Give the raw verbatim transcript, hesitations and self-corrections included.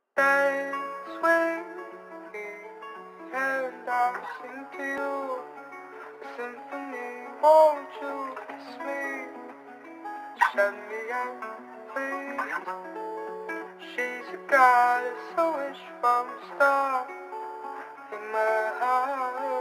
Dance with me, and I'll sing to you a symphony. Won't you kiss me? Shut me out, please. She's a goddess, a wish from a star in my heart.